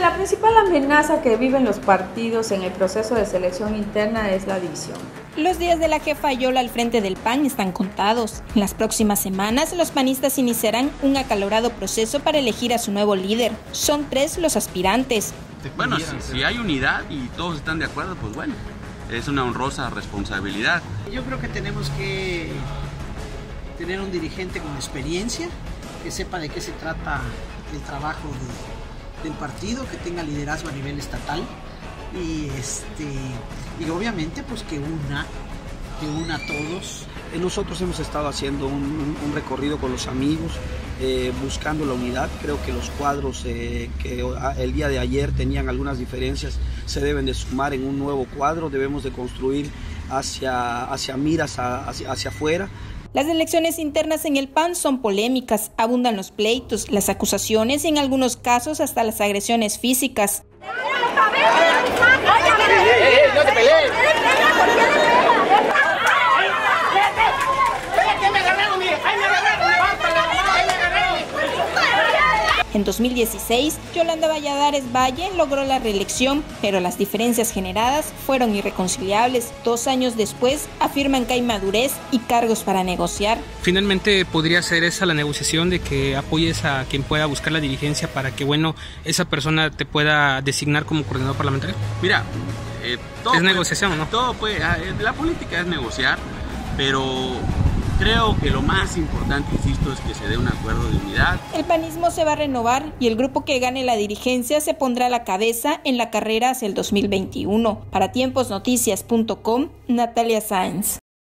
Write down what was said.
La principal amenaza que viven los partidos en el proceso de selección interna es la división. Los días de la jefa Ayola al frente del PAN están contados. En las próximas semanas, los panistas iniciarán un acalorado proceso para elegir a su nuevo líder. Son 3 los aspirantes. Bueno, si hay unidad y todos están de acuerdo, pues bueno, es una honrosa responsabilidad. Yo creo que tenemos que tener un dirigente con experiencia, que sepa de qué se trata el trabajo del partido, que tenga liderazgo a nivel estatal y obviamente pues que una a todos. Nosotros hemos estado haciendo un recorrido con los amigos, buscando la unidad. Creo que los cuadros que el día de ayer tenían algunas diferencias se deben de sumar en un nuevo cuadro. Debemos de construir hacia miras hacia afuera. Las elecciones internas en el PAN son polémicas, abundan los pleitos, las acusaciones y en algunos casos hasta las agresiones físicas. ¡No te pelees! En 2016, Yolanda Valladares Valle logró la reelección, pero las diferencias generadas fueron irreconciliables. 2 años después, afirman que hay madurez y cargos para negociar. Finalmente podría ser esa la negociación, de que apoyes a quien pueda buscar la dirigencia para que, esa persona te pueda designar como coordinador parlamentario. Mira, es negociación, ¿no? Todo la política es negociar, pero creo que lo más importante, insisto, es que se dé un acuerdo de unidad. El panismo se va a renovar y el grupo que gane la dirigencia se pondrá a la cabeza en la carrera hacia el 2021. Para tiemposnoticias.com, Natalia Sáenz.